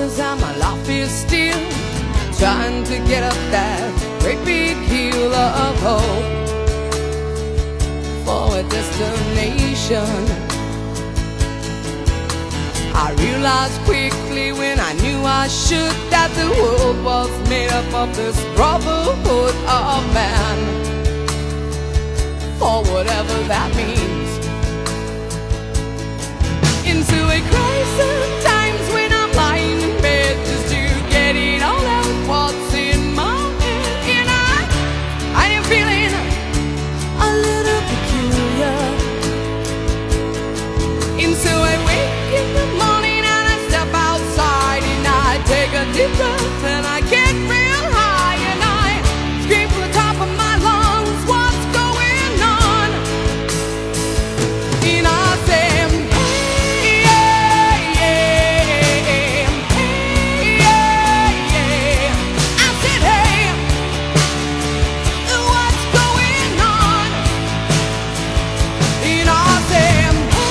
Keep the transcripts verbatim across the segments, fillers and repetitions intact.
years and my life is still trying to get up that great big hill of hope for a destination. I realized quickly when I knew I should that the world was made up of this brotherhood of man, for whatever that means. Into a crisis times when I'm lying in bed just to get it all out what's in my head, and I, I am feeling a little peculiar. And so I wake in the morning and I step outside and I take a deep breath and I get real high and I scream from the top of my lungs, what's going on? And I say, hey, yeah, yeah, hey, yeah, yeah. I said, hey, what's going on? And I say,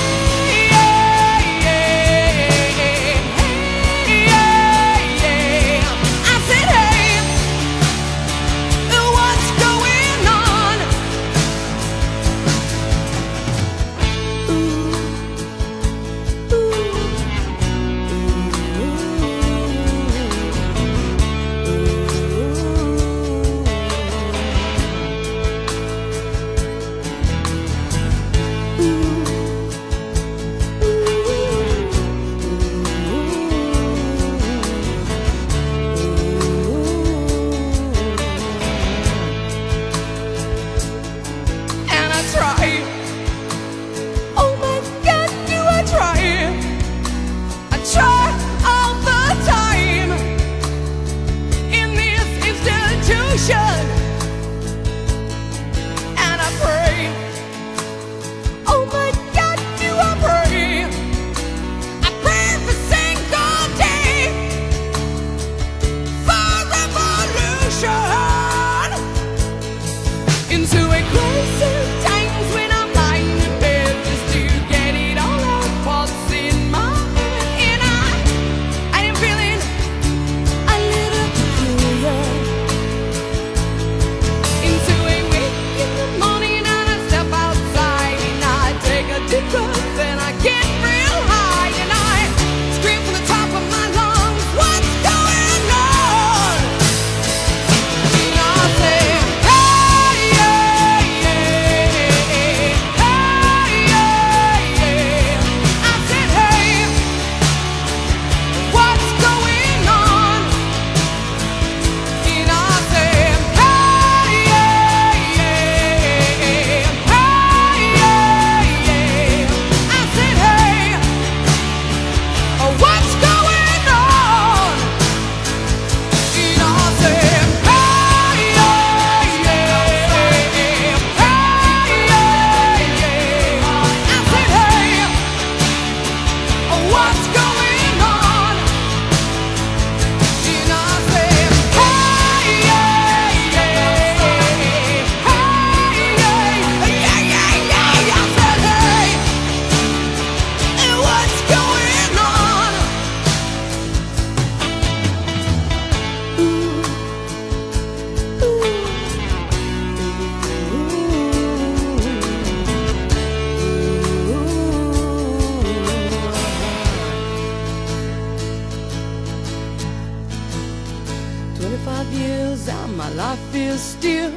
twenty-five years and my life is still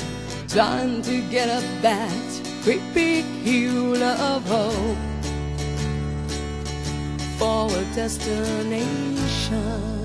trying to get up that great big hill of hope for a destination.